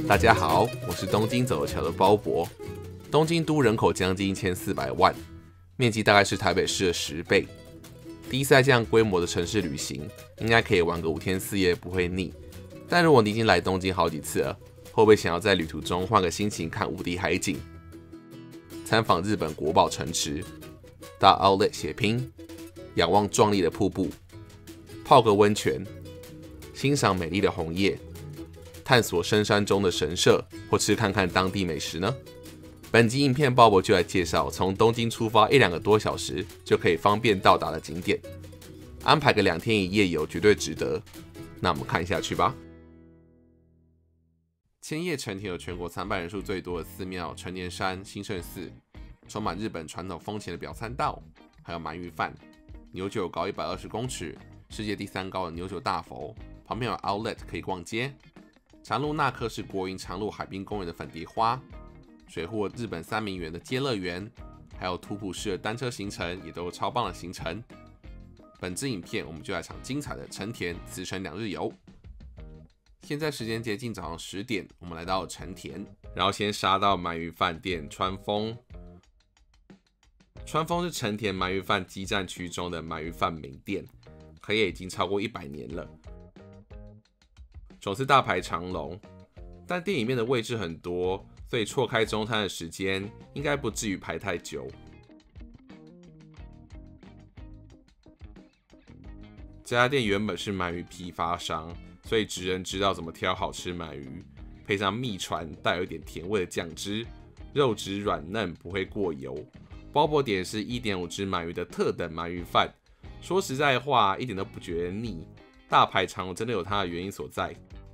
大家好，我是东京走桥的包伯。东京都人口将近1400万，面积大概是台北市的10倍。第一次在这样规模的城市旅行，应该可以玩个5天4夜不会腻。但如果你已经来东京好几次了，会不会想要在旅途中换个心情，看无敌海景，参访日本国宝城池，到 Outlet 血拼，仰望壮丽的瀑布，泡个温泉，欣赏美丽的红叶，探索深山中的神社，或吃看看当地美食呢？本集影片包伯就来介绍从东京出发1-2个多小时就可以方便到达的景点，安排个2天1夜游绝对值得。那我们看下去吧。千叶成田有全国参拜人数最多的寺庙成田山新胜寺，充满日本传统风情的表参道，还有鳗鱼饭。牛酒高120公尺，世界第3高的牛酒大佛，旁边有 Outlet 可以逛街。长鹿那科是国营长鹿海滨公园的粉蝶花，水户日本3名园的街乐园，还有图普市的单车行程，也都有超棒的行程。本支影片我们就来场精彩的成田茨城2日游。现在时间接近早上10点，我们来到成田，然后先杀到鳗鱼饭店川丰。川丰是成田鳗鱼饭基站区中的鳗鱼饭名店，开业已经超过100年了，总是大排长龙。但店里面的位置很多，所以错开中餐的时间应该不至于排太久。这家店原本是鳗鱼批发商，所以职人知道怎么挑好吃鳗鱼，配上秘传带有一点甜味的酱汁，肉质软嫩不会过油。包伯点是1.5只鳗鱼的特等鳗鱼饭，说实在话一点都不觉得腻，大排长龙真的有它的原因所在。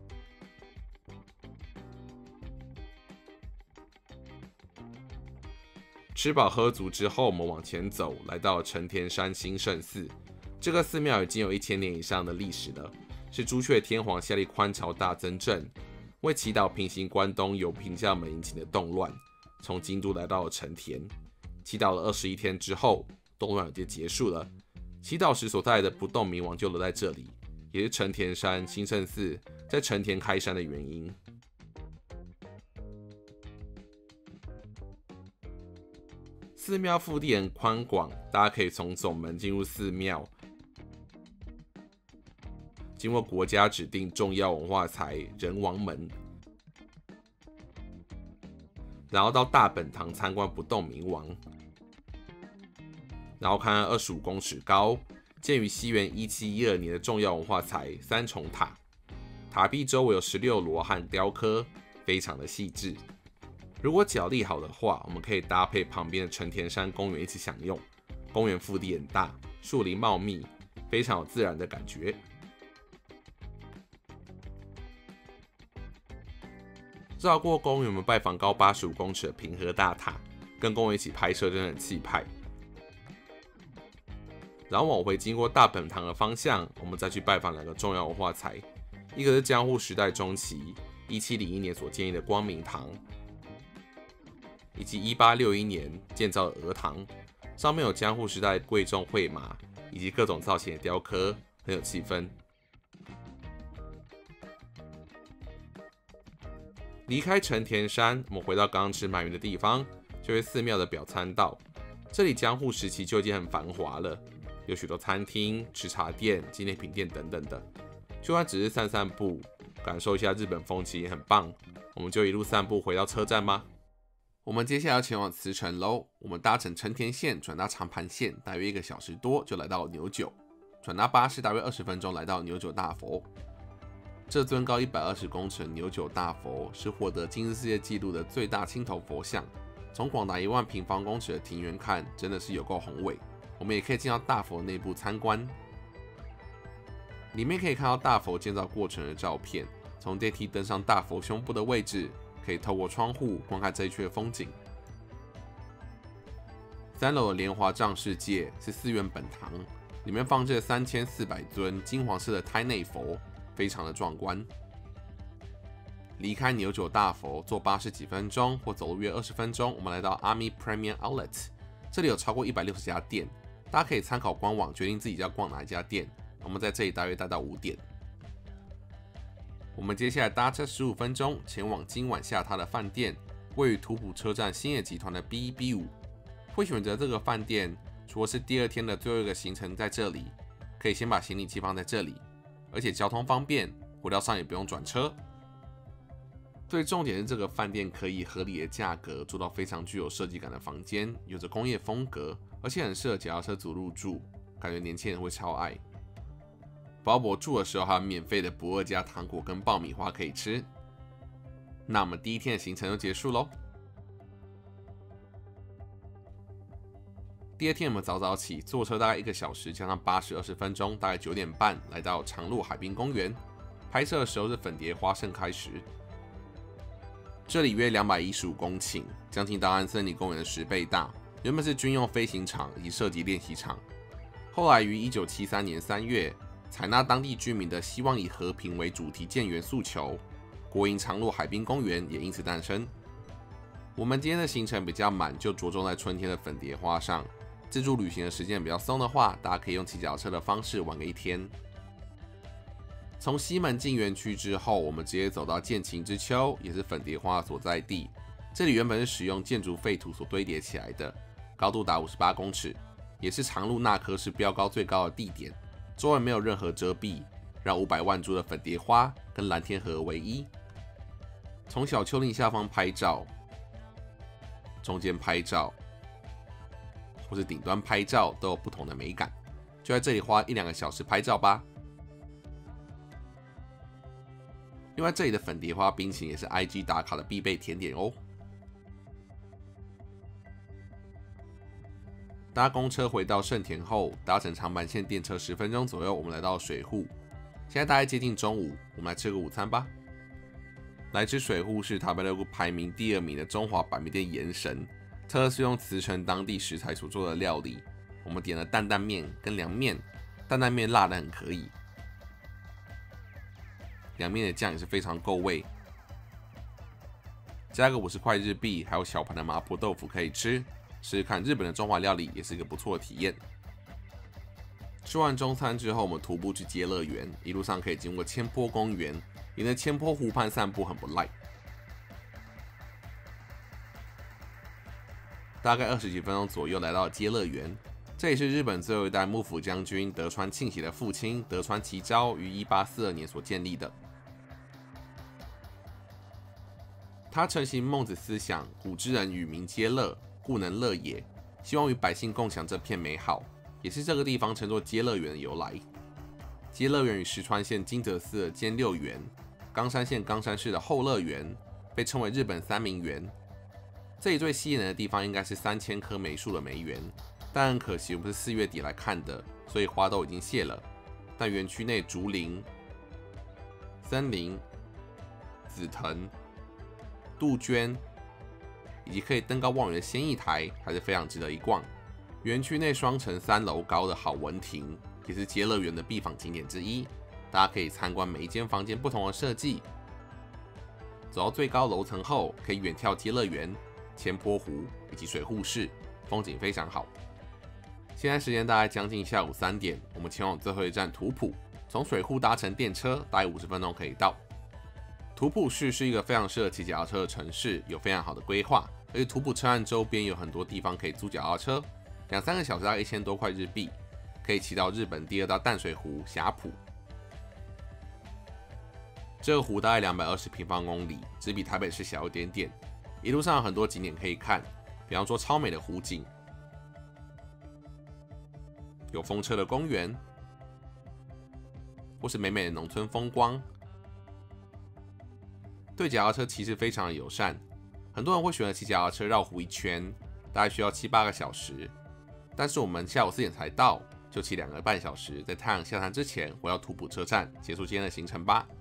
吃饱喝足之后，我们往前走，来到成田山新胜寺。这个寺庙已经有1000年以上的历史了，是朱雀天皇下令宽朝大增政，为祈祷平行关东由平将门引起的动乱，从京都来到了成田。祈祷了21天之后，动乱就结束了。祈祷时所在的不动明王就留在这里，也是成田山新胜寺在成田开山的原因。寺庙腹地很宽广，大家可以从总门进入寺庙，经过国家指定重要文化财仁王门，然后到大本堂参观不动明王，然后看看25公尺高，建于西元1712年的重要文化财三重塔，塔壁周围有16罗汉雕刻，非常的细致。如果脚力好的话，我们可以搭配旁边的成田山公园一起享用。公园腹地很大，树林茂密，非常有自然的感觉。绕过公园，我们拜访高85公尺的平和大塔，跟公园一起拍摄，真的很气派。然后往回经过大本堂的方向，我们再去拜访2个重要文化财，一个是江户时代中期1701年所建立的光明堂，以及1861年建造的鹅堂，上面有江户时代贵重绘马以及各种造型的雕刻，很有气氛。离开成田山，我们回到刚刚吃鳗鱼的地方，就是寺庙的表参道。这里江户时期就已经很繁华了，有许多餐厅、吃茶店、纪念品店等等的。就算只是散散步，感受一下日本风情也很棒。我们就一路散步回到车站吧。我们接下来要前往茨城喽。我们搭乘成田线转搭长盘线，大约1个小时多就来到牛久，转搭巴士大约20分钟来到牛久大佛。这尊高120公尺的牛久大佛是获得吉尼斯世界纪录的最大青铜佛像。从广达1万平方公尺的庭园看，真的是有够宏伟。我们也可以进到大佛内部参观，里面可以看到大佛建造过程的照片。从电梯登上大佛胸部的位置，可以透过窗户观看这一区的风景。3楼的莲华藏世界是寺院本堂，里面放置了3400尊金黄色的胎内佛，非常的壮观。离开牛久大佛，坐巴士几分钟或走路约20分钟，我们来到 Ami Premium Outlet， 这里有超过160家店，大家可以参考官网决定自己要逛哪一家店。我们在这里大约待到5点。 我们接下来搭车15分钟前往今晚下榻的饭店，位于图普车站兴业集团的 B5。会选择这个饭店，除了是第2天的最后一个行程在这里，可以先把行李寄放在这里，而且交通方便，回到上也不用转车。最重点是这个饭店可以合理的价格住到非常具有设计感的房间，有着工业风格，而且很适合脚踏车族入住，感觉年轻人会超爱。包博住的时候还有免费的不二家糖果跟爆米花可以吃。那我们第1天的行程就结束咯。第2天我们早早起，坐车大概1个小时，加上巴士20分钟，大概9点半来到长鹿海滨公园。拍摄的时候是粉蝶花盛开时。这里约215公顷，将近大安森林公园的10倍大。原本是军用飞行场以及射击练习场，后来于1973年3月采纳当地居民的希望以和平为主题建园诉求，国营长鹿海滨公园也因此诞生。我们今天的行程比较满，就着重在春天的粉蝶花上。自助旅行的时间比较松的话，大家可以用骑脚车的方式玩个1天。从西门进园区之后，我们直接走到剑琴之丘，也是粉蝶花的所在地。这里原本是使用建筑废土所堆叠起来的，高度达58公尺，也是长鹿那棵是标高最高的地点。周围没有任何遮蔽，让500万株的粉蝶花跟蓝天合为一。从小丘陵下方拍照，中间拍照，或是顶端拍照，都有不同的美感。就在这里花1-2个小时拍照吧。另外，这里的粉蝶花冰淇淋也是 IG 打卡的必备甜点哦。搭公车回到盛田后，搭乘长阪线电车10分钟左右，我们来到水户。现在大概接近中午，我们来吃个午餐吧。来吃水户是塔贝勒谷排名第2名的中华板面店岩神，特是用茨城当地食材所做的料理。我们点了担担面跟凉面，担担面辣的很可以。凉面的酱也是非常够味，加个50块日币，还有小盘的麻婆豆腐可以吃，试试看日本的中华料理也是一个不错的体验。吃完中餐之后，我们徒步去街乐园，一路上可以经过千坡公园，沿着千坡湖畔散步很不赖。大概20几分钟左右来到街乐园，这里是日本最后一代幕府将军德川庆喜的父亲德川齐昭于1842年所建立的。他承袭孟子思想，古之人与民皆乐，故能乐也，希望与百姓共享这片美好，也是这个地方称作街乐园的由来。街乐园与石川县金泽市的兼六园、冈山县冈山市的后乐园被称为日本3名园。这里最吸引人的地方应该是3000棵梅树的梅园，但很可惜我们是4月底来看的，所以花都已经谢了。但园区内竹林、森林、紫藤、杜鹃以及可以登高望远的仙艺台还是非常值得一逛。园区内双层3楼高的好文亭也是街乐园的必访景点之一，大家可以参观每一间房间不同的设计。走到最高楼层后，可以远眺街乐园、千坡湖以及水户市，风景非常好。现在时间大概将近下午3点，我们前往最后一站图普，从水户搭乘电车，大概50分钟可以到。图普市是一个非常适合骑脚踏车的城市，有非常好的规划，而且图普车站周边有很多地方可以租脚踏车，2-3个小时大概1000多块日币，可以骑到日本第2大淡水湖霞浦。这个湖大概220平方公里，只比台北市小一点点。一路上有很多景点可以看，比方说超美的湖景，有风车的公园，或是美美的农村风光。对脚踏车骑士非常的友善，很多人会选择骑脚踏车绕湖一圈，大概需要7-8个小时。但是我们下午4点才到，就骑2个半小时，在太阳下山之前回到图普车站，结束今天的行程吧。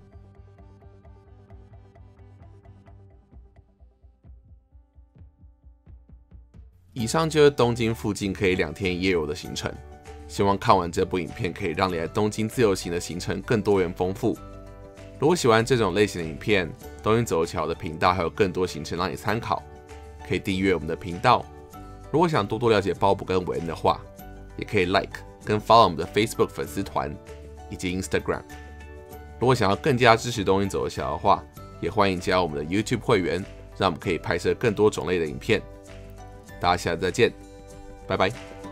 以上就是东京附近可以2天1夜游的行程，希望看完这部影片可以让你来东京自由行的行程更多元丰富。如果喜欢这种类型的影片，东京走桥的频道还有更多行程让你参考，可以订阅我们的频道。如果想多多了解鲍勃跟韦恩的话，也可以 like 跟 follow 我们的 Facebook 粉丝团以及 Instagram。 如果想要更加支持东瀛走小的话，也欢迎加入我们的 YouTube 会员，让我们可以拍摄更多种类的影片。大家下次再见，拜拜。